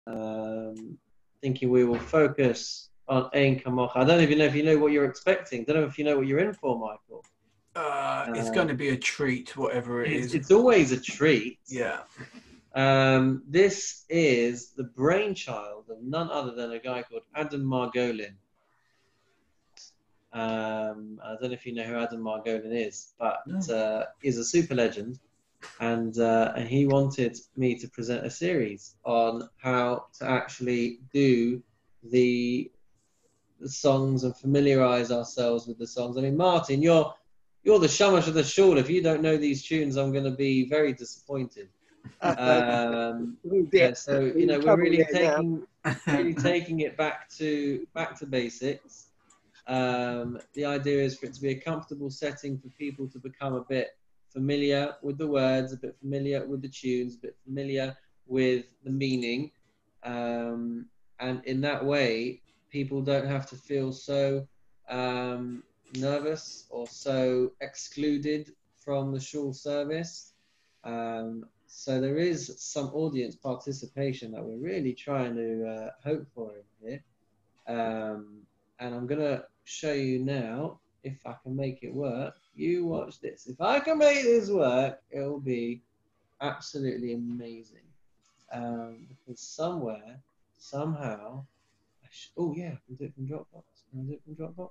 thinking we will focus on Ein Kamocha. I don't even know if you know what you're expecting. I don't know if you know what you're in for, Michael. It's going to be a treat, whatever it is. It's always a treat. Yeah. This is the brainchild of none other than a guy called Adam Margolin. I don't know if you know who Adam Margolin is, but he's a super legend, and he wanted me to present a series on how to actually do the songs and familiarize ourselves with the songs. I mean, Martin, you're the shamash of the shul. If you don't know these tunes, I'm going to be very disappointed. So we're really taking it back to basics. The idea is for it to be a comfortable setting for people to become a bit familiar with the words, a bit familiar with the tunes, a bit familiar with the meaning, and in that way, people don't have to feel so nervous or so excluded from the shul service. So there is some audience participation that we're really trying to hope for in here. And I'm going to show you now if I can make it work. You watch this. If I can make this work, it will be absolutely amazing. Because somewhere, somehow, oh yeah, I can do it from Dropbox. Can I do it from Dropbox?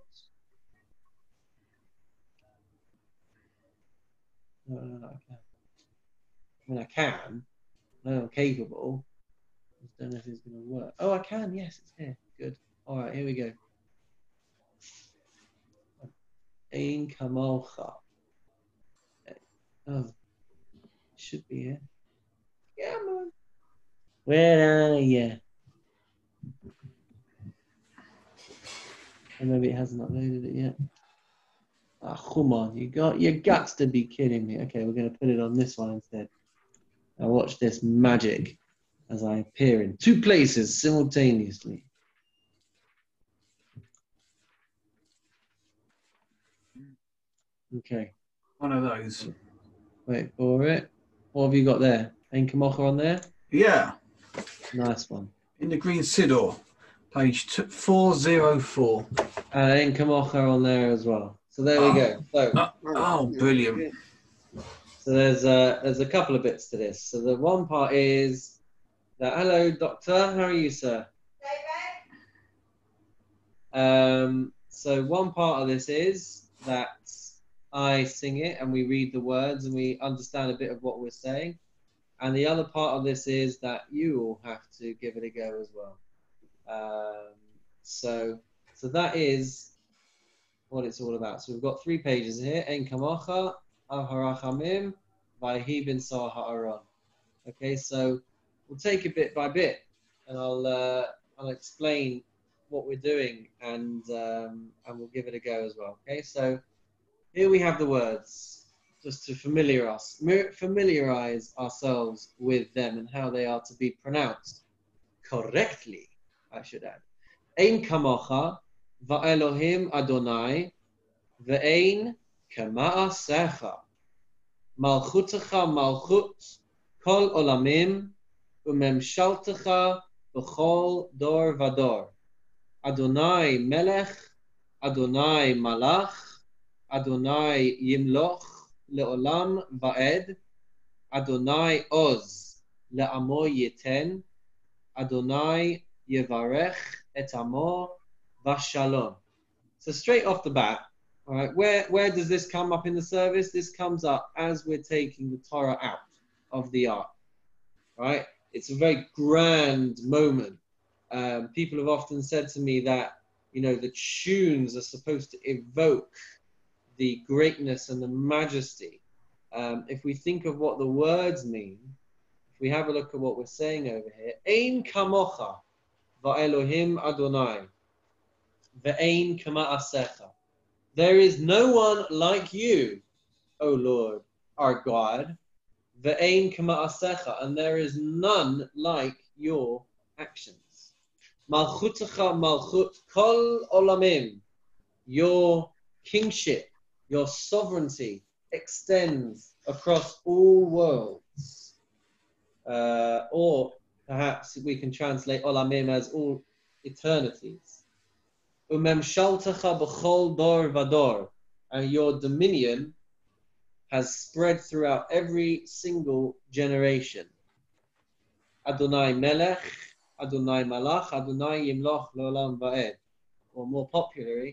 No, I can't. I mean, I can. I know I'm capable. I just don't know if it's going to work. Oh, I can. Yes, it's here. Good. All right, here we go. Ein Kamocha. Oh, it should be here. Come on. Where are you? Or maybe it hasn't uploaded it yet. Ah, come on. You got to be kidding me. Okay, we're going to put it on this one instead. Now watch this magic as I appear in 2 places simultaneously. Okay. One of those. Wait for it. What have you got there? Ein Kamocha on there? Yeah. Nice one. In the Green Siddur, page 404. And Ein Kamocha on there as well. So there we go. So, Brilliant. So there's a couple of bits to this. So the one part is that, hello, doctor. How are you, sir? So one part of this is that I sing it and we read the words and we understand a bit of what we're saying. And the other part of this is that you all have to give it a go as well. So that is what it's all about. So we've got 3 pages here. Ein Kamocha, Al Harachamim, Vayhi bin Sar Ha'aron. Okay, so we'll take it bit by bit, and I'll explain what we're doing, and we'll give it a go as well. Okay, so here we have the words, just to familiarize ourselves with them and how they are to be pronounced correctly, I should add. Ein kamocha va'elohim Adonai ve'ein kama'asecha malchutecha malchut kol olamim umemshaltecha b'chol dor vador. Adonai melech, Adonai malach, Adonai yimloch leolam va'ed, Adonai oz le'amo yiten, Adonai yevarech et amo v'shalom. So straight off the bat, all right, where does this come up in the service? This comes up as we're taking the Torah out of the ark, right? It's a very grand moment. People have often said to me that, the tunes are supposed to evoke the greatness and the majesty. If we think of what the words mean, if we have a look at what we're saying over here, Ein kamocha va'elohim Adonai ve'ein kama'asecha. There is no one like you, O Lord, our God, ve'ein kama'asecha, and there is none like your actions. Malchutecha malchut kol olamim. Your kingship, your sovereignty extends across all worlds. Or perhaps we can translate olamim as all eternities. Umemshaltecha b'chol dor vador, and your dominion has spread throughout every single generation. Adonai Melech, Adonai Malach, Adonai Yimloch L'olam Va'ed. Or more popularly,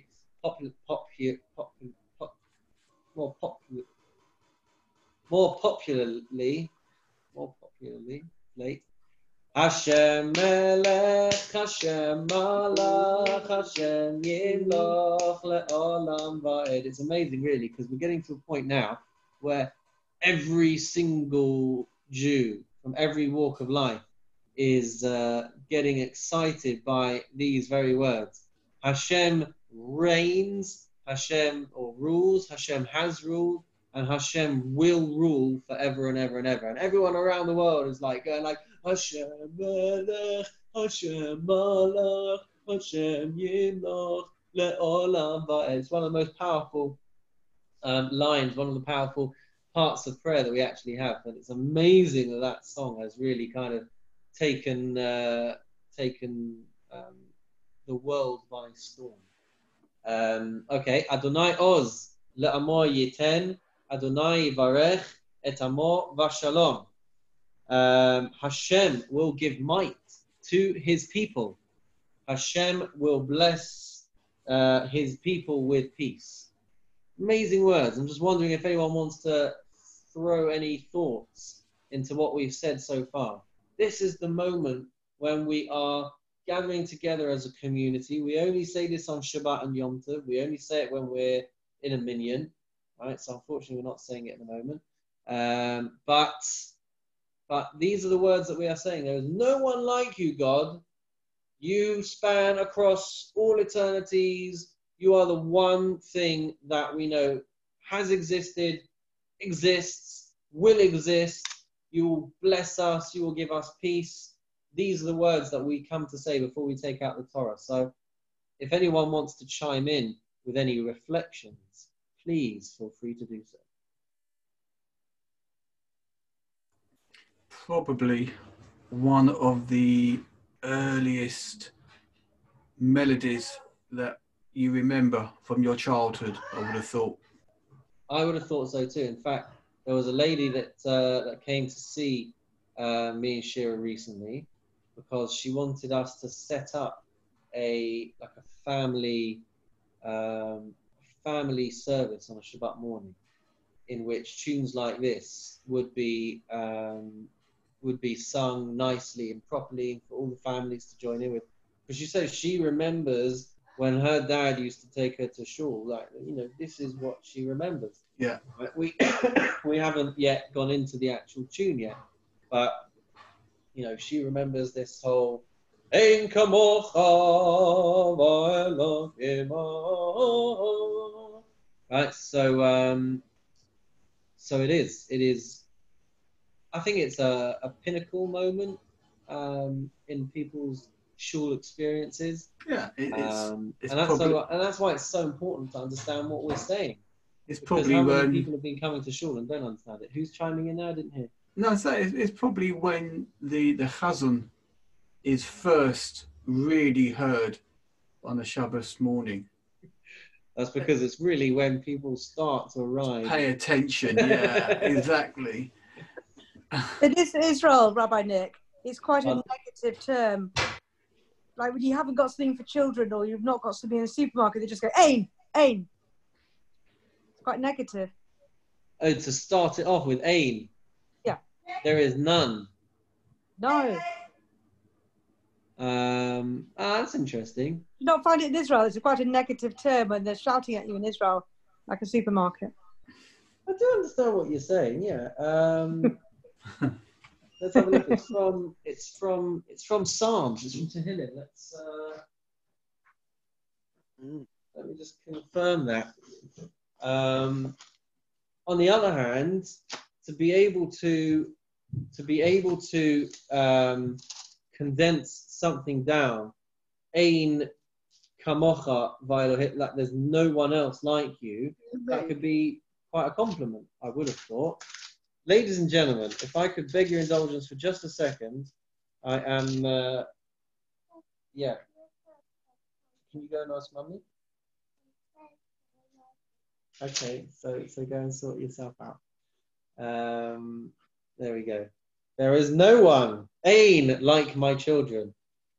late. Hashem Melech, Hashem Malach, Hashem Yimloch L'olam Va'ed. It's amazing, really, because we're getting to a point now where every single Jew from every walk of life is getting excited by these very words. Hashem reigns, Hashem or rules, Hashem has ruled, and Hashem will rule forever and ever and ever. And everyone around the world is like going like Hashem Melech, Hashem Malach, Hashem Yimloch Le'olam Va'ed. It's one of the most powerful lines, one of the powerful parts of prayer that we actually have. And it's amazing that that song has really kind of taken the world by storm. Okay, Adonai Oz le'amo yiten, Adonai Yivarech et amo v'shalom. Hashem will give might to his people. Hashem will bless his people with peace. Amazing words. I'm just wondering if anyone wants to throw any thoughts into what we've said so far. This is the moment when we are gathering together as a community. We only say this on Shabbat and Yom Tov. We only say it when we're in a minyan, right? So unfortunately, we're not saying it at the moment. But these are the words that we are saying. There is no one like you, God. You span across all eternities. You are the one thing that we know has existed, exists, will exist. You will bless us. You will give us peace. These are the words that we come to say before we take out the Torah. So if anyone wants to chime in with any reflections, please feel free to do so. Probably one of the earliest melodies that you remember from your childhood, I would have thought. I would have thought so too. In fact, there was a lady that came to see me and Shira recently because she wanted us to set up a family service on a Shabbat morning, in which tunes like this would be sung nicely and properly for all the families to join in with. Because she says she remembers when her dad used to take her to shul, like, you know, this is what she remembers. Yeah. Right? We haven't yet gone into the actual tune yet, but, you know, she remembers this whole Ein Kamocha v'Elohim. Right, so it is. I think it's a pinnacle moment in people's shul experiences. Yeah, it's and that's why it's so important to understand what we're saying. It's because probably how many when people have been coming to shul and don't understand it. Who's chiming in now? I didn't hear. No, so it's probably when the chazan is first really heard on a Shabbos morning. That's because it's really when people start to arrive. Pay attention, yeah, exactly. In Israel, Rabbi Nick, it's quite a negative term. Like when you haven't got something for children or you've not got something in the supermarket, they just go, ain, ain. It's quite negative. Oh, to start it off with ain. Yeah. There is none. No. That's interesting. You don't find it in Israel. It's quite a negative term when they're shouting at you in Israel, like a supermarket. I do understand what you're saying, yeah. Let's have a look. It's from Psalms. It's from Tehillim. Let me just confirm that. On the other hand, to be able to condense something down, Ein Kamocha v'Elohim, like there's no one else like you, that could be quite a compliment, I would have thought. Ladies and gentlemen, if I could beg your indulgence for just a second, I am, yeah. Can you go and ask Mummy? Okay, so go and sort yourself out. There we go. There is no one, Ain, like my children.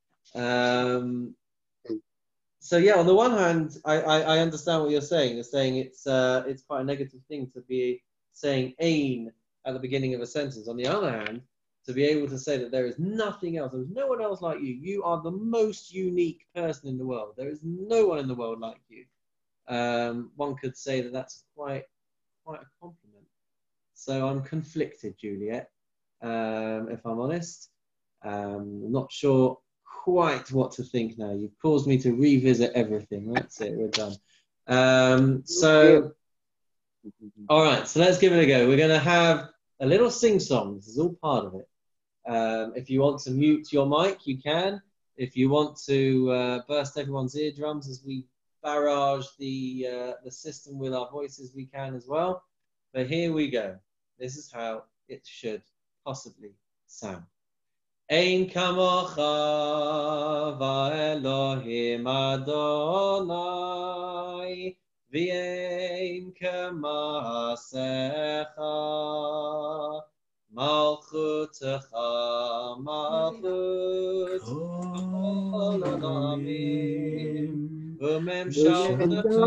So yeah, on the one hand, I understand what you're saying. You're saying it's quite a negative thing to be saying Ain at the beginning of a sentence. On the other hand, to be able to say that there is nothing else, there's no one else like you. You are the most unique person in the world. There is no one in the world like you. One could say that that's quite a compliment. So I'm conflicted, Juliet, if I'm honest. I'm not sure quite what to think now. You've caused me to revisit everything. That's it, we're done. All right, so let's give it a go. We're going to have a little sing-song. This is all part of it. If you want to mute your mic, you can. If you want to burst everyone's eardrums as we barrage the system with our voices, we can as well. But here we go. This is how it should possibly sound. Ein kamocha va'elohim Adonai v'ein kamasecha malchutecha malchut kol olamim v'memshaltecha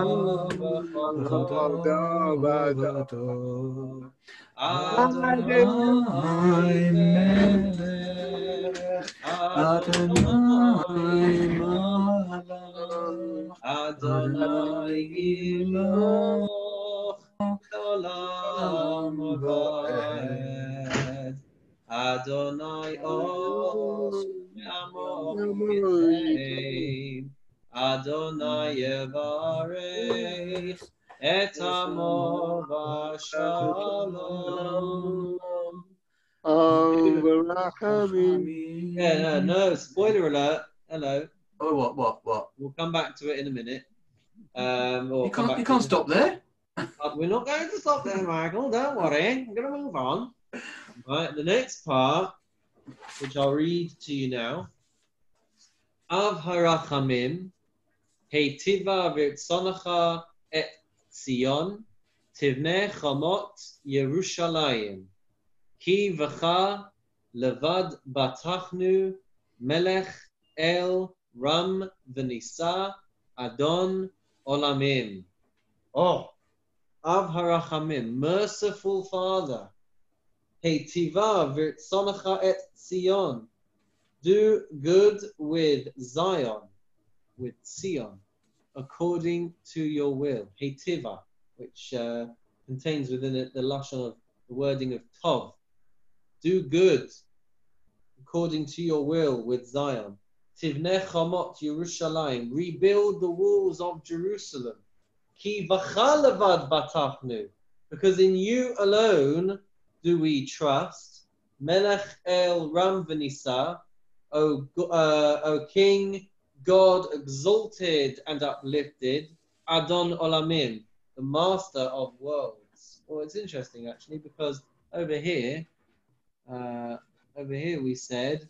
v'chol Adonai melech, Adonai malach, Adonai iloch, olam va'ed, Adonai os ve'amoch yitein, Adonai yevarech, Et amo v'shalom. Yeah, no, spoiler alert. Hello. Oh, what? We'll come back to it in a minute. You can't stop there. We're not going to stop there, Michael. Don't worry. I'm going to move on. Right, the next part, which I'll read to you now. Av harachamim, heitiva v'tzonacha et Sion, tivneh chamot Yerushalayim, ki v'cha levad batachnu melech el ram v'nisa adon olamim. Oh, Av harachamim, merciful Father, heitiva v'tzonacha et Sion, do good with Zion, with Sion, according to your will. Heitiva, which contains within it the lashon of the wording of tov. Do good according to your will with Zion. Tivneh chamot Yerushalayim, rebuild the walls of Jerusalem. Ki v'cha levad batachnu, because in you alone do we trust. Melech el ram v'nisa, O King, God exalted and uplifted, Adon Olamim, the master of worlds. Well, it's interesting actually, because over here we said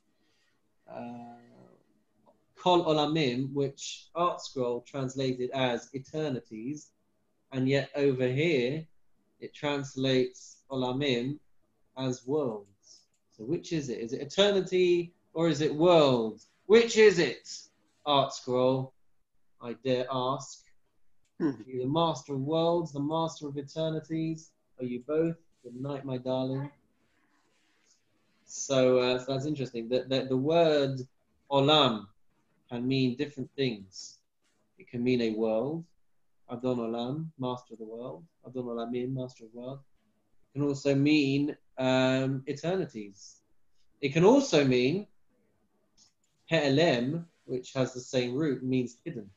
Kol Olamim, which Art Scroll translated as eternities, and yet over here it translates Olamim as worlds. So which is it? Is it eternity or is it world? Which is it? Art Scroll, I dare ask. Are you the master of worlds, the master of eternities? Are you both? Good night, my darling. So that's interesting. The word olam can mean different things. It can mean a world, Adon Olam, master of the world, Adon Olamim, master of the world. It can also mean eternities. It can also mean He'elem, which has the same root, means hidden.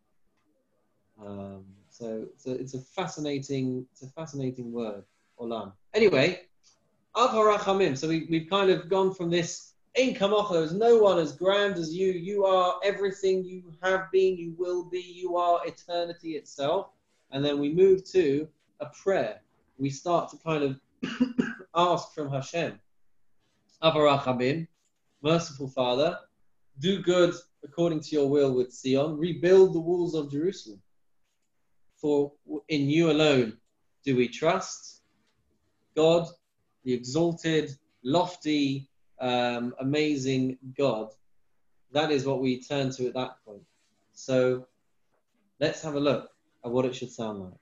So it's a fascinating word, olam. Anyway, av harachamim. So we've kind of gone from this ein kamocha. There's no one as grand as you. You are everything you have been. You will be. You are eternity itself. And then we move to a prayer. We start to kind of ask from Hashem. Av harachamim. Merciful Father, do good according to your will with Sion, rebuild the walls of Jerusalem. For in you alone do we trust, God, the exalted, lofty, amazing God. That is what we turn to at that point. So let's have a look at what it should sound like.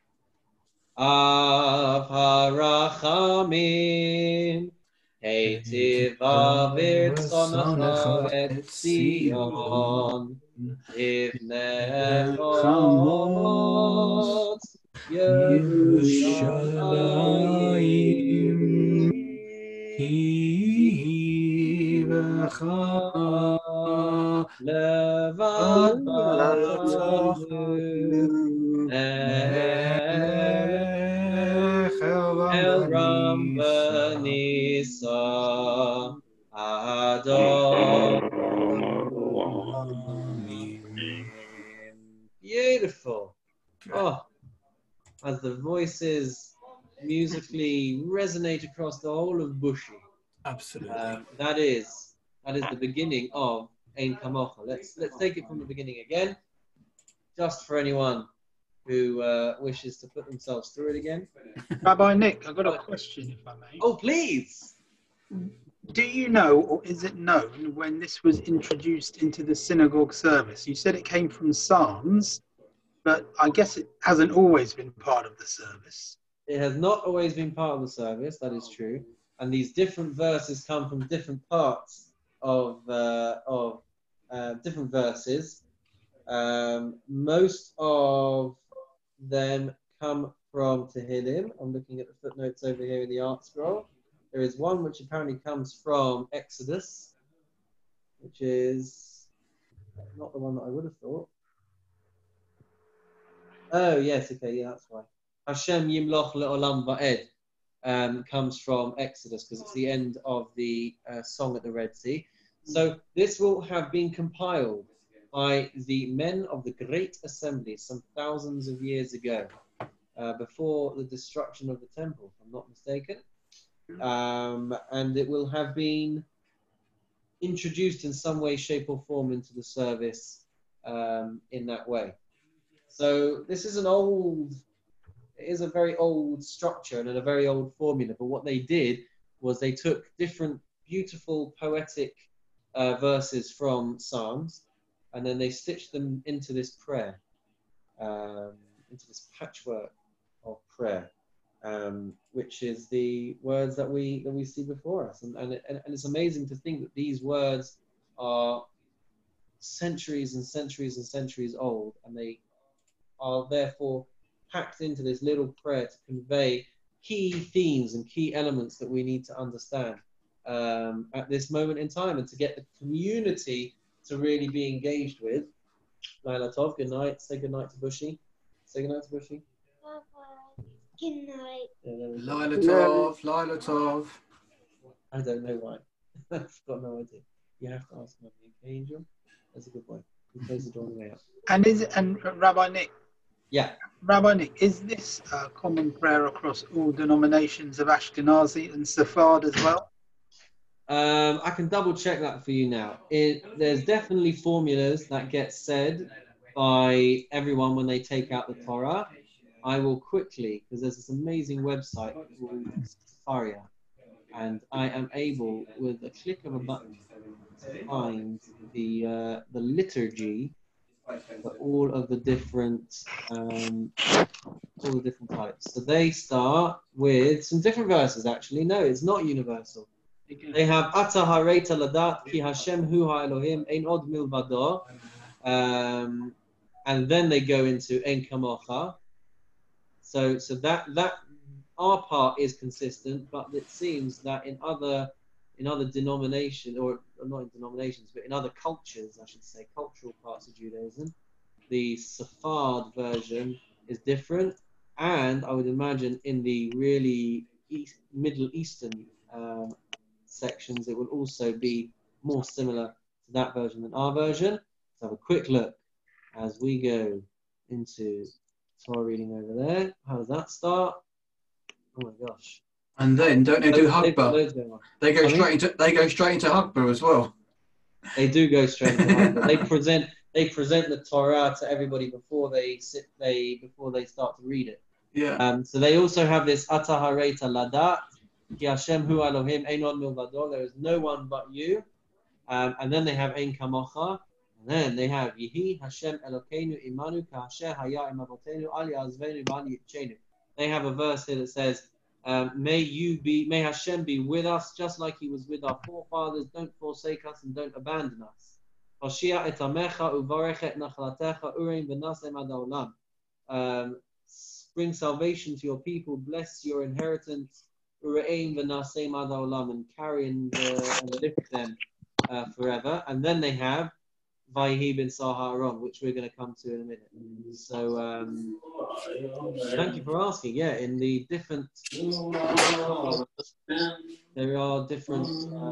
Av harachamim, heitiv avirtzonecha et Zion, ivne chamot Yerushalayim, levad batanu El Ram Benisa Adon. Beautiful. Oh, as the voices musically resonate across the whole of Bushi. Absolutely. That is the beginning of Ein Kamocha. Let's take it from the beginning again, just for anyone who wishes to put themselves through it again. Rabbi Nick, I've got a question, if I may. Oh, please. Do you know, or is it known, when this was introduced into the synagogue service? You said it came from Psalms, but I guess it hasn't always been part of the service. It has not always been part of the service, that is true. And these different verses come from different parts of different verses. Most of them come from Tehillim. I'm looking at the footnotes over here in the art scroll. There is one which apparently comes from Exodus, which is not the one that I would have thought. Oh, yes, okay, yeah, that's right. Hashem Yimloch Le'olam Va'ed comes from Exodus, because it's the end of the song at the Red Sea. So this will have been compiled by the men of the Great Assembly some thousands of years ago, before the destruction of the temple, if I'm not mistaken. And it will have been introduced in some way, shape or form into the service in that way. So this is it is a very old structure and a very old formula, but what they did was they took different beautiful poetic verses from Psalms, and then they stitched them into this prayer, into this patchwork of prayer, which is the words that we see before us. And it's amazing to think that these words are centuries and centuries and centuries old, and they are therefore packed into this little prayer to convey key themes and key elements that we need to understand at this moment in time, and to get the community to really be engaged with. Laila Tov, good night. Say good night to Bushi. Say good night to Bushi. Good night. Laila Tov, Laila Tov. I don't know why. I've got no idea. You have to ask my angel. That's a good point. He closed the door on the way out. And Rabbi Nick. Yeah. Rabbi Nick, is this a common prayer across all denominations of Ashkenazi and Sephard as well? I can double check that for you now. There's definitely formulas that get said by everyone when they take out the Torah. I will quickly, because there's this amazing website called Sefaria, and I am able, with a click of a button, to find the liturgy for all of the different types. So they start with some different verses. Actually, no, it's not universal. They have Ata Hareta Ladat Ki Hashem Hu HaElohim Ein Od Milvado, and then they go into Ein Kamocha. So that our part is consistent, but it seems that in other denominations, or not in denominations, but in other cultures, I should say, cultural parts of Judaism, the Sephard version is different, and I would imagine in the really Middle Eastern sections, it will also be more similar to that version than our version. Let's have a quick look as we go into Torah reading over there. How does that start? Oh my gosh! And then don't they do Hagba? They go straight into Hagba as well. They do go straight to Hanukkah. They present the Torah to everybody before they start to read it. Yeah. So they also have this Atahareta Ladat, Ki Hashem Hu Elohim Einon Milvado. There is no one but you. And then they have Ein Kamocha. And then they have Yehi Hashem Elokeinu Imanu Kahasher Haya Im Avotenu Al Yazvenu V'Al Yitchenu. They have a verse here that says, may Hashem be with us just like He was with our forefathers. Don't forsake us and don't abandon us. Hoshia et amecha uvarech et nachlatecha ureim v'nasem ad haolam. Bring salvation to your people. Bless your inheritance. Ureim v'nasem ad haolam, and carry and lift them forever. And then they have Vayhi bin Saharon, which we're going to come to in a minute. So thank you for asking. Yeah, in the different there are different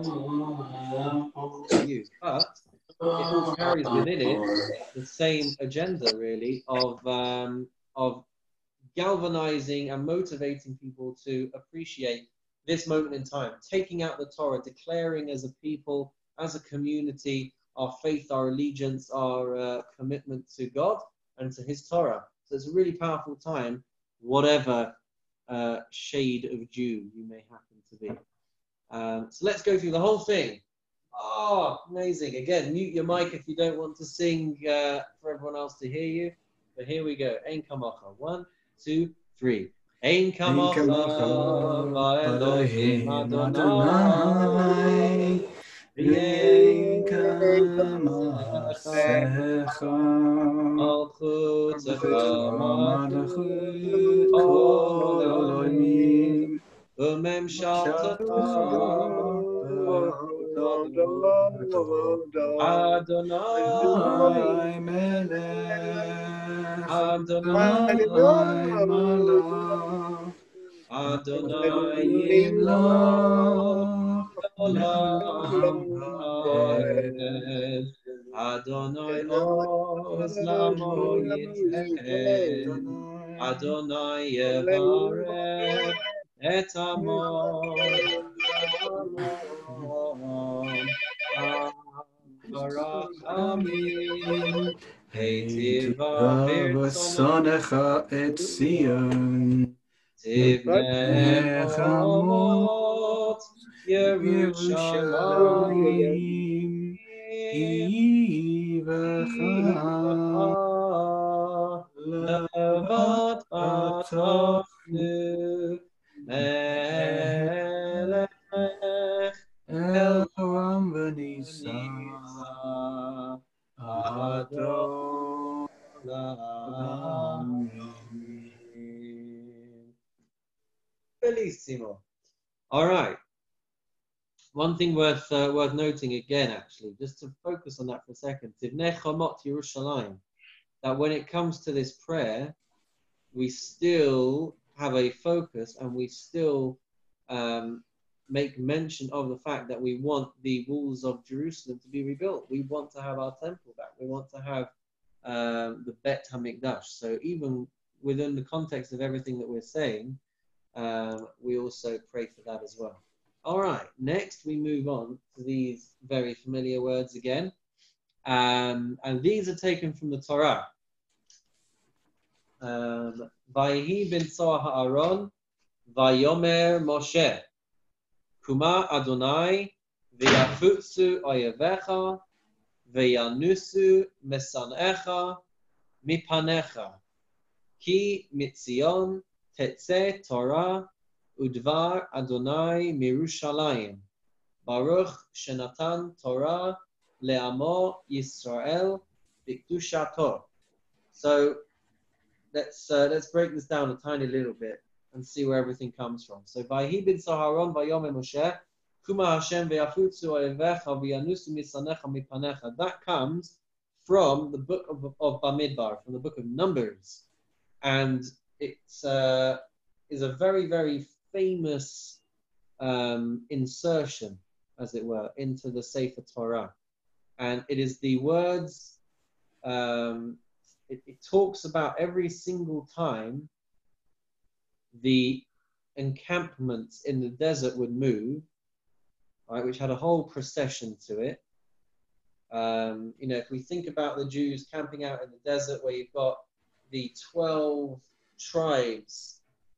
views, but it all carries within it the same agenda, really, of galvanizing and motivating people to appreciate this moment in time, taking out the Torah, declaring as a people, as a community, our faith, our allegiance, our commitment to God and to His Torah. So it's a really powerful time, whatever shade of Jew you may happen to be. So let's go through the whole thing. Oh, amazing. Again, mute your mic if you don't want to sing for everyone else to hear you. But here we go. Ein Kamocha. 1, 2, 3. Ein Kamocha va'Elohim Adonai. V'yein kamasecha Malchutecha malchut kol olamim V'memshaltecha Adonai Adonai melech Adonai Adonai malach Adonai Yimloch Olam Ha'ed Ha'ed Adonai Oz Lamo Yithed Adonai Yevarech Et Amo Barachamim Heitiva V'sonecha et Zion Tivnei Chomot Yerushalayim Yivacha Levat Atachnu Melech El Olam V'Nisa Adonai. Bellissimo. All right. One thing worth noting again, actually, just to focus on that for a second. Tivnei Chomot Yerushalayim. That when it comes to this prayer, we still have a focus and we still make mention of the fact that we want the walls of Jerusalem to be rebuilt. We want to have our temple back. We want to have the Bet HaMikdash. So even within the context of everything that we're saying, we also pray for that as well. All right, next we move on to these very familiar words again. And these are taken from the Torah. Vayhi bin Ha'aron, Vayomer Moshe, Kuma Adonai, V'yafutsu oyevecha, V'yanusu mesanecha, mipanecha, Ki mitzion tetze Torah, Udvar Adonai Mirushalayim, Baruch Shenatan Torah Le'amo Yisrael B'Kedushato. So let's break this down a tiny little bit and see where everything comes from. So Vayhi bin Saharon Vayomer Moshe Kuma Hashem V'yafutzu oyevecha V'yanusu misanecha mipanecha. That comes from the book of Bamidbar, from the book of Numbers, and it's is a very, very famous insertion, as it were, into the Sefer Torah. And it is the words, it talks about every single time the encampments in the desert would move, right, which had a whole procession to it. If we think about the Jews camping out in the desert where you've got the 12 tribes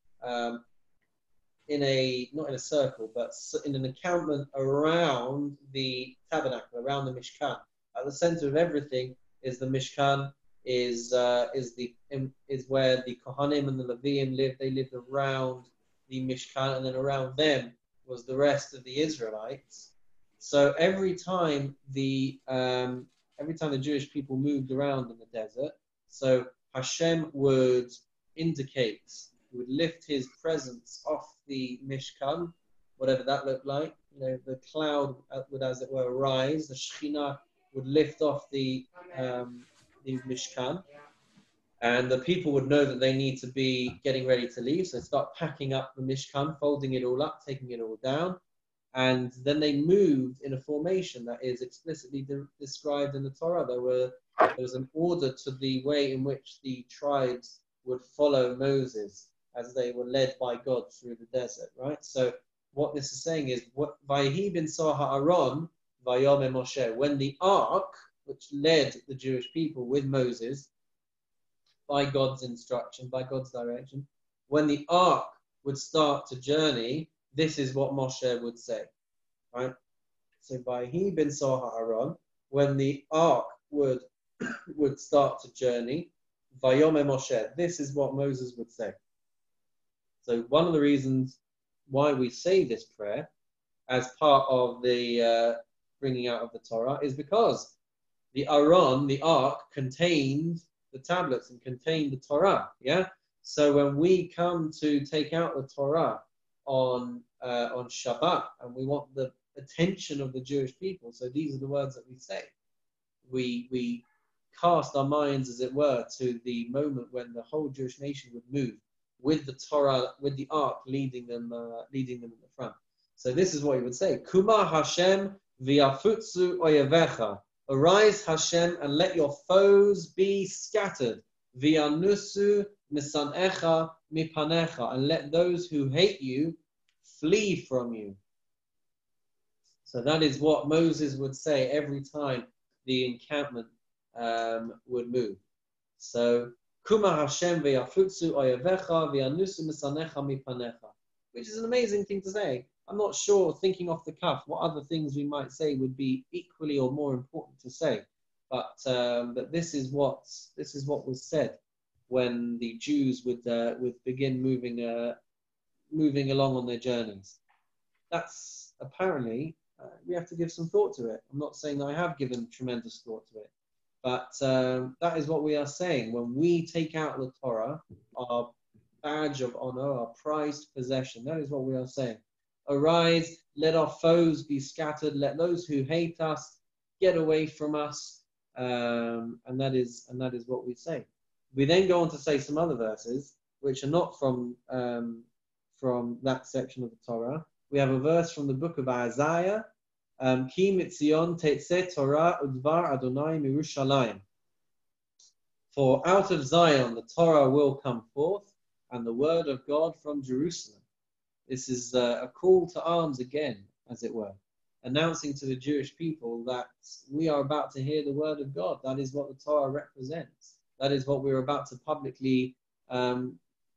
not in a circle, but in an encampment around the tabernacle, around the Mishkan. At the center of everything is the Mishkan, is where the Kohanim and the Leviim lived. They lived around the Mishkan, and then around them was the rest of the Israelites. So every time the Jewish people moved around in the desert, so Hashem would lift his presence off the Mishkan, whatever that looked like. The cloud would, as it were, rise. The Shekhinah would lift off the Mishkan, and the people would know that they need to be getting ready to leave. So they start packing up the Mishkan, folding it all up, taking it all down, and then they moved in a formation that is explicitly described in the Torah. There was an order to the way in which the tribes would follow Moses as they were led by God through the desert, right? So what this is saying is, Vayehi bin Aaron, Vayome Moshe, when the ark, which led the Jewish people with Moses, by God's instruction, by God's direction, when the ark would start to journey, this is what Moshe would say, right? So Vayehi bin Aaron, when the ark would start to journey, Vayome Moshe, this is what Moses would say. So one of the reasons why we say this prayer as part of the bringing out of the Torah is because the Aron, the ark, contained the tablets and contained the Torah. Yeah. So when we come to take out the Torah on Shabbat, and we want the attention of the Jewish people, so these are the words that we say. We cast our minds, as it were, to the moment when the whole Jewish nation would move with the Torah, with the ark leading them in the front. So this is what he would say: Kuma Hashem v'yafutzu oyevecha. Arise, Hashem, and let your foes be scattered. V'yanusu misanecha mipanecha, and let those who hate you flee from you. So that is what Moses would say every time the encampment would move. So Kuma Hashem v'yafutzu oyevecha v'yanusu misanecha mipanecha, which is an amazing thing to say. I'm not sure, thinking off the cuff, what other things we might say would be equally or more important to say. But this is what was said when the Jews would begin moving along on their journeys. That's apparently we have to give some thought to it. I'm not saying that I have given tremendous thought to it, but that is what we are saying when we take out the Torah, our badge of honor, our prized possession. That is what we are saying. Arise, let our foes be scattered, let those who hate us get away from us, and that is what we say. We then go on to say some other verses which are not from that section of the Torah. We have a verse from the book of Isaiah, Ki mitzion tetzeh Torah udvar Adonai mirushalayim. For out of Zion the Torah will come forth, and the word of God from Jerusalem. This is a call to arms again, as it were, announcing to the Jewish people that we are about to hear the word of God. That is what the Torah represents. That is what we're about to publicly. That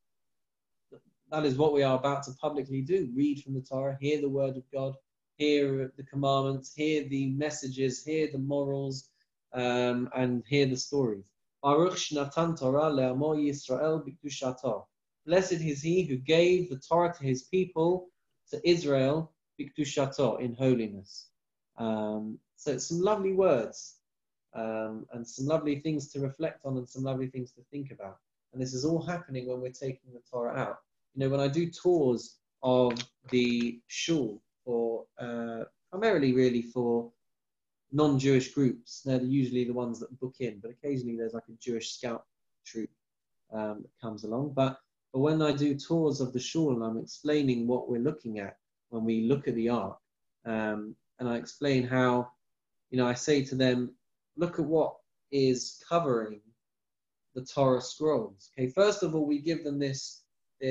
is what we are about to publicly do. Read from the Torah, hear the word of God, hear the commandments, hear the messages, hear the morals, and hear the stories. Baruch Shnatan Torah le'amo Yisrael b'kedushato. Blessed is he who gave the Torah to his people, to Israel, b'kedushato, in holiness. So it's some lovely words, and some lovely things to reflect on, and some lovely things to think about. And this is all happening when we're taking the Torah out. When I do tours of the shul for primarily really for non-Jewish groups, they're usually the ones that book in, but occasionally there's like a Jewish scout troop that comes along. But when I do tours of the shul and I'm explaining what we're looking at when we look at the ark, and I explain how, I say to them, look at what is covering the Torah scrolls. Okay, first of all, we give them this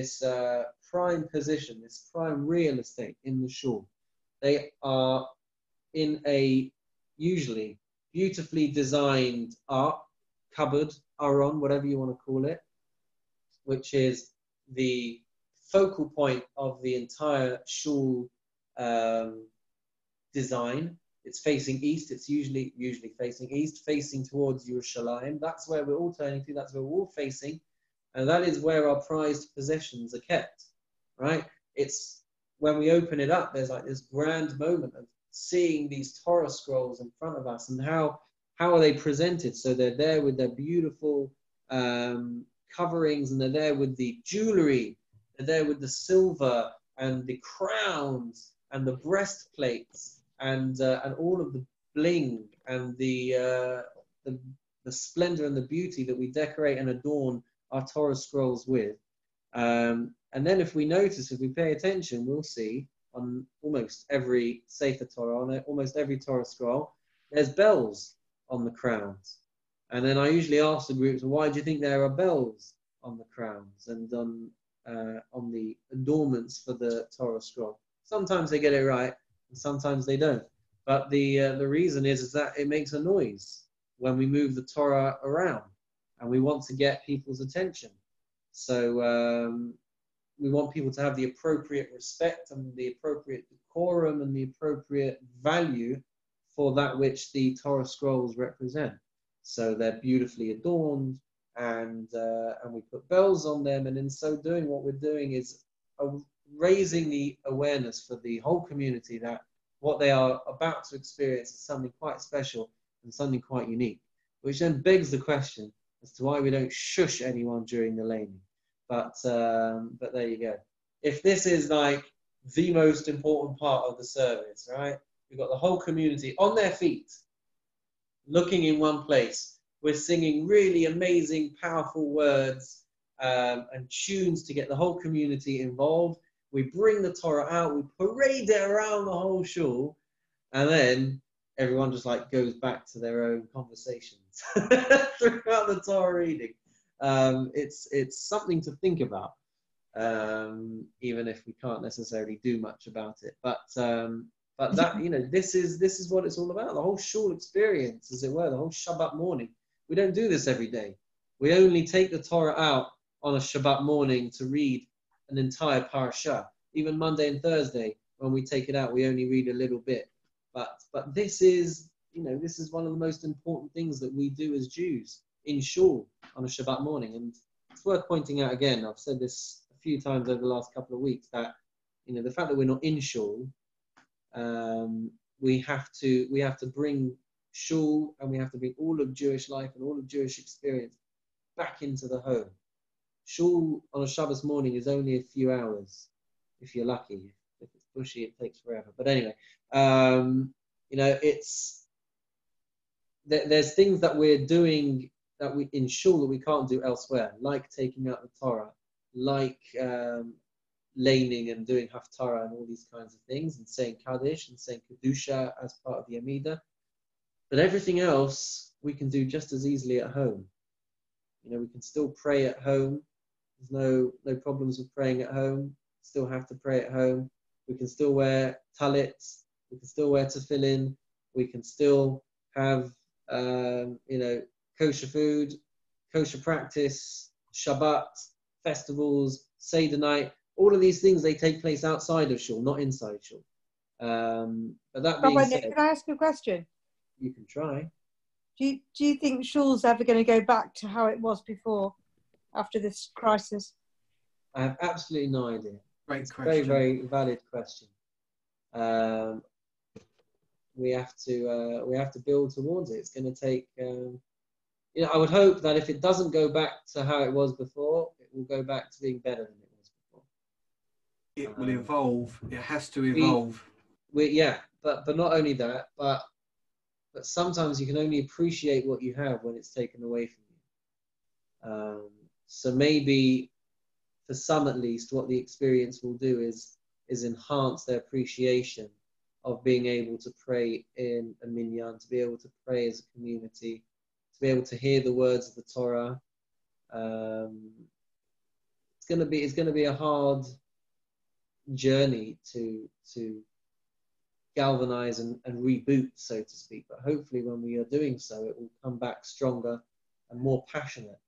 prime position, this prime real estate in the shul. They are in a usually beautifully designed art, cupboard, aron, whatever you want to call it, which is the focal point of the entire shul design. It's facing east. It's usually facing east, facing towards Yerushalayim. That's where we're all turning to. That's where we're all facing, and that is where our prized possessions are kept. Right? It's when we open it up. There's like this grand moment of seeing these Torah scrolls in front of us, and how are they presented? So they're there with their beautiful coverings, and they're there with the jewelry. They're there with the silver and the crowns and the breastplates. And all of the bling and the splendor and the beauty that we decorate and adorn our Torah scrolls with. And then if we notice, if we pay attention, we'll see on almost every Sefer Torah, on almost every Torah scroll, there's bells on the crowns. And then I usually ask the groups, why do you think there are bells on the crowns and on the adornments for the Torah scroll? Sometimes they get it right, and sometimes they don't. But the reason is that it makes a noise when we move the Torah around, and we want to get people's attention. So we want people to have the appropriate respect and the appropriate decorum and the appropriate value for that which the Torah scrolls represent. So they're beautifully adorned, and we put bells on them, and in so doing, what we're doing is raising the awareness for the whole community that what they are about to experience is something quite special and something quite unique, which then begs the question as to why we don't shush anyone during the laning. But there you go. If this is like the most important part of the service, right? We've got the whole community on their feet, looking in one place. We're singing really amazing, powerful words and tunes to get the whole community involved. We bring the Torah out, we parade it around the whole shul, and then everyone just like goes back to their own conversations throughout the Torah reading. It's something to think about, even if we can't necessarily do much about it. But that, you know, this is what it's all about. The whole shul experience, as it were, the whole Shabbat morning. We don't do this every day. We only take the Torah out on a Shabbat morning to read an entire parasha. Even Monday and Thursday, when we take it out, we only read a little bit. But this is, you know, this is one of the most important things that we do as Jews in shul on a Shabbat morning. And it's worth pointing out again, I've said this a few times over the last couple of weeks, that, you know, the fact that we're not in shul, we have to bring shul, and we have to bring all of Jewish life and all of Jewish experience back into the home. Shul on a Shabbos morning is only a few hours, if you're lucky. If it's bushy, it takes forever. But anyway, you know, there's things that we're doing that we in shul that we can't do elsewhere, like taking out the Torah, like laning and doing haftarah and all these kinds of things, and saying Kaddish and saying Kedusha as part of the Amidah. But everything else we can do just as easily at home. You know, we can still pray at home. There's no problems with praying at home. Still have to pray at home. We can still wear talits. We can still wear tefillin. We can still have, you know, kosher food, kosher practice, Shabbat, festivals, Seder night. All of these things, they take place outside of shul, not inside shul. But that being Rabbi said, Nick, can I ask you a question? You can try. Do you think shul's ever going to go back to how it was before, after this crisis? I have absolutely no idea. Great question. Very, very valid question. We have to build towards it. It's going to take. You know, I would hope that if it doesn't go back to how it was before, it will go back to being better than it was before. It will evolve. It has to evolve. Yeah, but not only that, but sometimes you can only appreciate what you have when it's taken away from you. So maybe, for some at least, what the experience will do is enhance their appreciation of being able to pray in a minyan, to be able to pray as a community, to be able to hear the words of the Torah. It's going to be a hard journey to galvanize and reboot, so to speak. But hopefully when we are doing so, it will come back stronger and more passionate.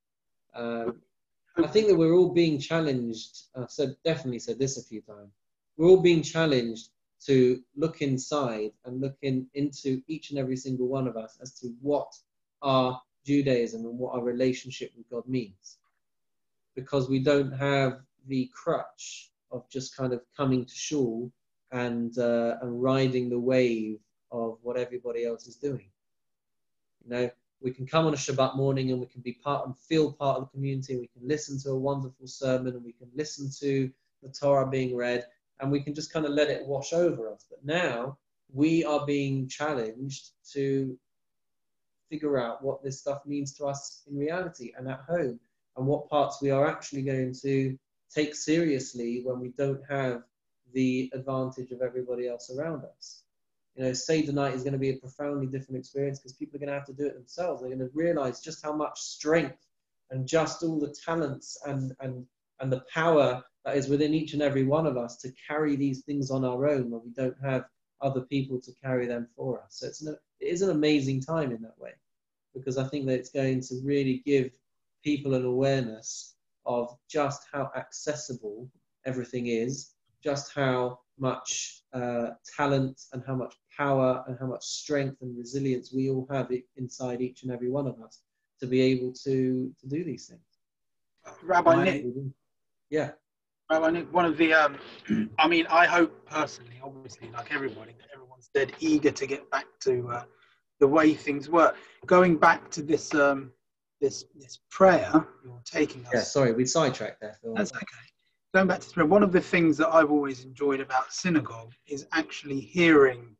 I think that we're all being challenged. I've definitely said this a few times. We're all being challenged to look inside and look into each and every single one of us as to what our Judaism and what our relationship with God means. Because we don't have the crutch of just kind of coming to shul and riding the wave of what everybody else is doing. You know, we can come on a Shabbat morning and we can be part and feel part of the community. We can listen to a wonderful sermon and we can listen to the Torah being read and we can just kind of let it wash over us. But now we are being challenged to figure out what this stuff means to us in reality and at home, and what parts we are actually going to take seriously when we don't have the advantage of everybody else around us. You know, Seder night is going to be a profoundly different experience because people are going to have to do it themselves. They're going to realize just how much strength and just all the talents and the power that is within each and every one of us to carry these things on our own when we don't have other people to carry them for us. So it is an amazing time in that way, because I think that it's going to really give people an awareness of just how accessible everything is, just how much talent and how much power and how much strength and resilience we all have inside each and every one of us to be able to do these things. Rabbi Nick. Yeah. Rabbi Nick, one of the, I mean, I hope personally, obviously, like everybody, that everyone's dead eager to get back to the way things work. Going back to this this prayer you're taking us. Yeah, sorry, we sidetracked there, Phil. That's okay. Going back to the prayer, one of the things that I've always enjoyed about synagogue is actually hearing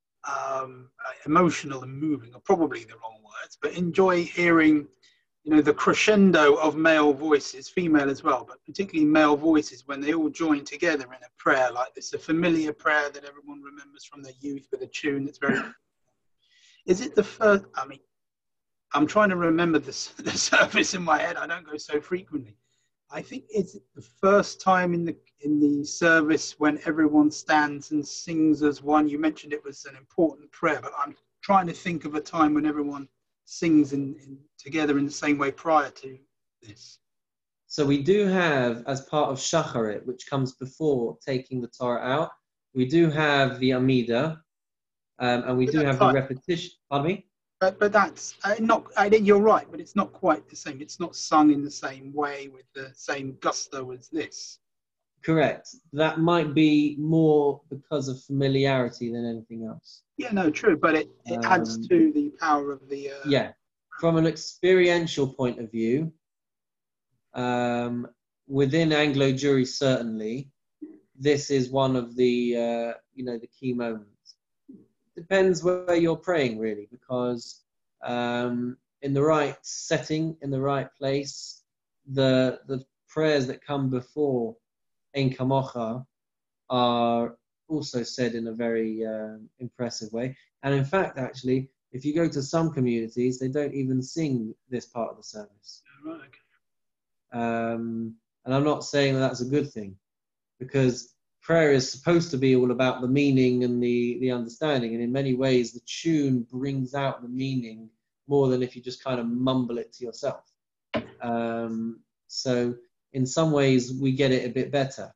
emotional and moving, are probably the wrong words, but enjoy hearing, you know, the crescendo of male voices, female as well, but particularly male voices when they all join together in a prayer like this, a familiar prayer that everyone remembers from their youth with a tune that's very... Is it the first... I mean, I'm trying to remember the service in my head. I don't go so frequently. I think it's the first time in the service when everyone stands and sings as one. You mentioned it was an important prayer, but I'm trying to think of a time when everyone sings together in the same way prior to this. So we do have, as part of Shacharit, which comes before taking the Torah out, we do have the Amida, and we do have the repetition. Pardon me? But that's not, you're right, but it's not quite the same. It's not sung in the same way with the same gusto as this. Correct. That might be more because of familiarity than anything else. Yeah, no, true, but it adds to the power of the... Yeah, from an experiential point of view, within Anglo-Jewry certainly, this is one of the, the key moments. Depends where you're praying, really, because in the right setting, in the right place, the prayers that come before Ein Kamocha are also said in a very impressive way. And in fact, actually, if you go to some communities, they don't even sing this part of the service. Right. And I'm not saying that that's a good thing, because prayer is supposed to be all about the meaning and the understanding, and in many ways the tune brings out the meaning more than if you just kind of mumble it to yourself. So in some ways we get it a bit better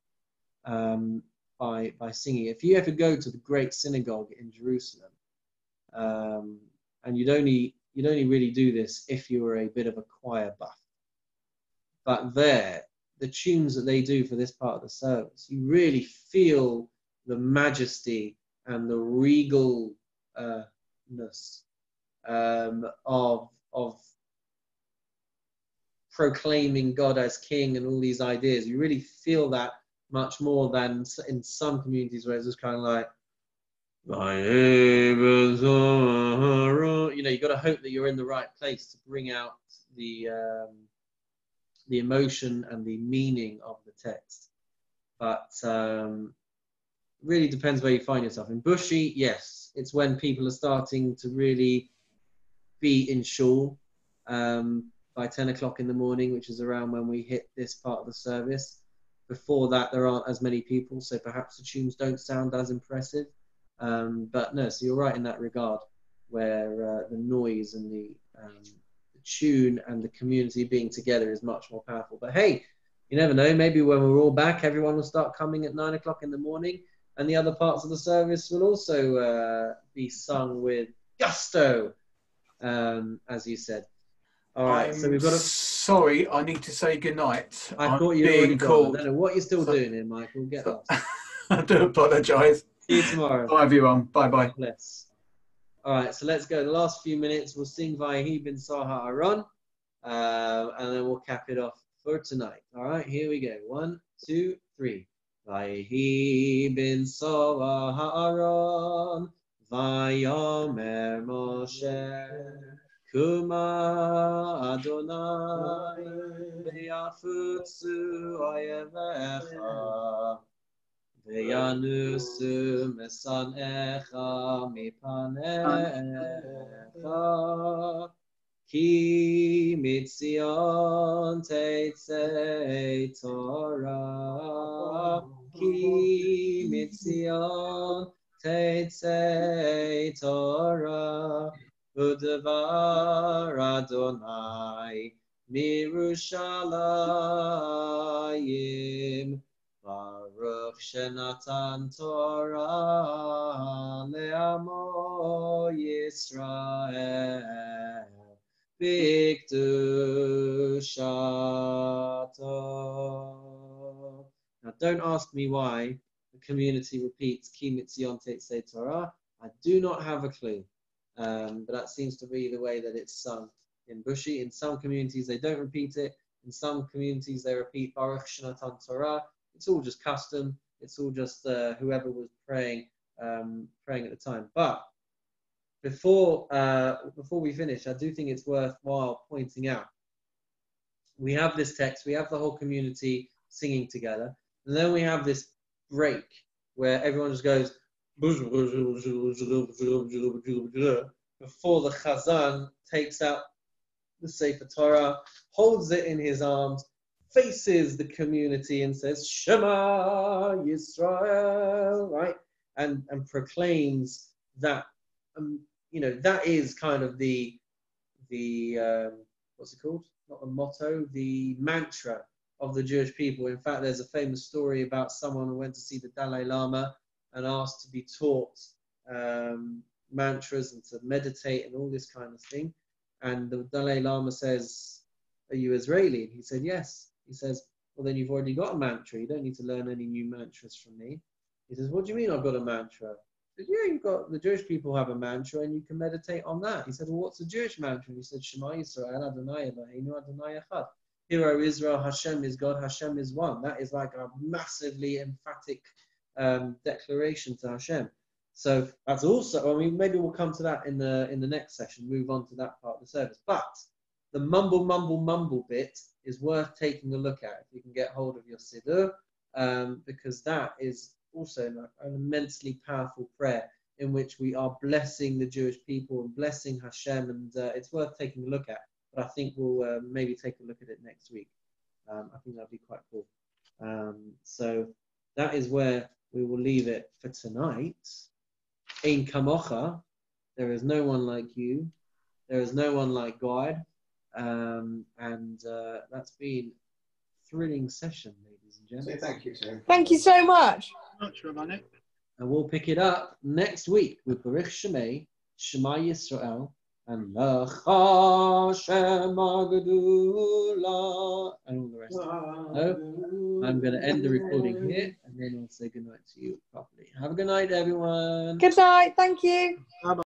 by singing. If you ever go to the great synagogue in Jerusalem, and you'd only really do this if you were a bit of a choir buff, but there, the tunes that they do for this part of the service, you really feel the majesty and the regalness of proclaiming God as King and all these ideas. You really feel that much more than in some communities where it's just kind of like, you got to hope that you're in the right place to bring out the emotion and the meaning of the text. But really depends where you find yourself. In Bushi, yes, it's when people are starting to really be in shul by 10 o'clock in the morning, which is around when we hit this part of the service. Before that, there aren't as many people, so perhaps the tunes don't sound as impressive. But no, so you're right in that regard, where the noise and the tune and the community being together is much more powerful. But hey, you never know. Maybe when we're all back, everyone will start coming at 9 o'clock in the morning, and the other parts of the service will also be sung with gusto, as you said. All right, so we've got to. Sorry, I need to say goodnight. I I'm thought you were already being called. gone. I don't know what you're still doing here, Michael. Get lost. I do apologise. See you tomorrow. Bye, everyone. Bye-bye. Bless. All right, so let's go. The last few minutes, we'll sing Vayehi bin Saha Aaron, and then we'll cap it off for tonight. All right, here we go. 1, 2, 3. Vayehi bin Saha Aaron, Vayomer Moshe. Kuma Adonai V'yafutzu oyevecha V'yanusu mesanecha mipanecha Ki mitzion teitzei Torah Ki mitzion teitzei Torah Udevar Adonai Mirushalayim Baruch Shenatan Torah Le'amo Yisrael B'Kedushato. Now don't ask me why the community repeats Ki Mitzion Teitzei Torah. I do not have a clue. But that seems to be the way that it's sung in Bushi. In some communities, they don't repeat it. In some communities, they repeat Baruch Shenatan Torah. It's all just custom. It's all just whoever was praying at the time. But before we finish, I do think it's worthwhile pointing out. We have this text. We have the whole community singing together. And then we have this break where everyone just goes, before the Chazan takes out the Sefer Torah, holds it in his arms, faces the community and says, Shema Yisrael, right? And proclaims that, that is kind of the what's it called? Not the motto, the mantra of the Jewish people. In fact, there's a famous story about someone who went to see the Dalai Lama and asked to be taught mantras and to meditate and all this kind of thing. And the Dalai Lama says, are you Israeli? And he said, yes. He says, well, then you've already got a mantra. You don't need to learn any new mantras from me. He says, what do you mean I've got a mantra? He said, yeah, the Jewish people have a mantra and you can meditate on that. He said, well, what's a Jewish mantra? And he said, Shema Yisrael Adonai Eloheinu Adonai Echad. Hear, O Israel, Hashem is God, Hashem is one. That is like a massively emphatic declaration to Hashem. So that's also, maybe we'll come to that in the next session, move on to that part of the service. But the mumble bit is worth taking a look at if you can get hold of your Siddur, because that is also an immensely powerful prayer in which we are blessing the Jewish people and blessing Hashem, and it's worth taking a look at. But I think we'll maybe take a look at it next week. I think that'd be quite cool. So that is where we will leave it for tonight. Ein Kamocha, there is no one like you. There is no one like God. And that's been a thrilling session, ladies and gentlemen. Say thank you, sir. Thank you so much. Much, Rabbi Nick. And we'll pick it up next week with Baruch Shemay, Shema Yisrael, and Lecha Shema Gedula, and all the rest of it. No, I'm going to end the recording here, and then I'll say goodnight to you properly. Have a good night, everyone. Good night. Thank you. Bye-bye.